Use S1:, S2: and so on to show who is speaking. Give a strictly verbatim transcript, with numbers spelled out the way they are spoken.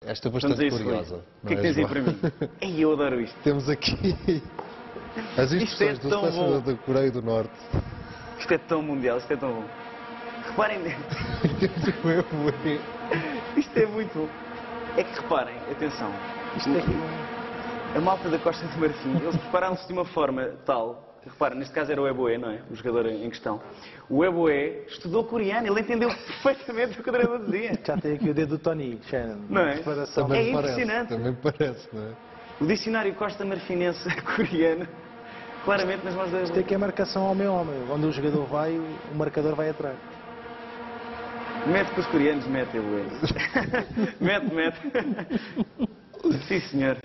S1: Esta é bastante curiosa.
S2: O que é que tens aí para mim? Ei, eu adoro isto.
S1: Temos aqui as instruções do selecionador da Coreia do Norte.
S2: Isto é tão mundial, isto é tão bom. Reparem... Isto é muito bom. É que reparem, atenção, isto é a malta da Costa do Marfim, eles prepararam-se de uma forma tal, que, reparem, neste caso era o Eboué, não é? O jogador em questão. O Eboué estudou coreano, ele entendeu perfeitamente o que o treinador dizia.
S3: Já tem aqui o dedo do Tony, Shannon.
S2: Não é?
S1: Também
S2: É
S1: parece,
S2: impressionante.
S1: também parece, não é?
S2: O dicionário Costa Marfinense coreano, claramente nas mãos da...
S3: Isto é que é marcação ao meu homem. Onde o jogador vai, o marcador vai atrás.
S2: Mete com os coreanos, mete, Eboué. Mete, mete. Sim, senhor.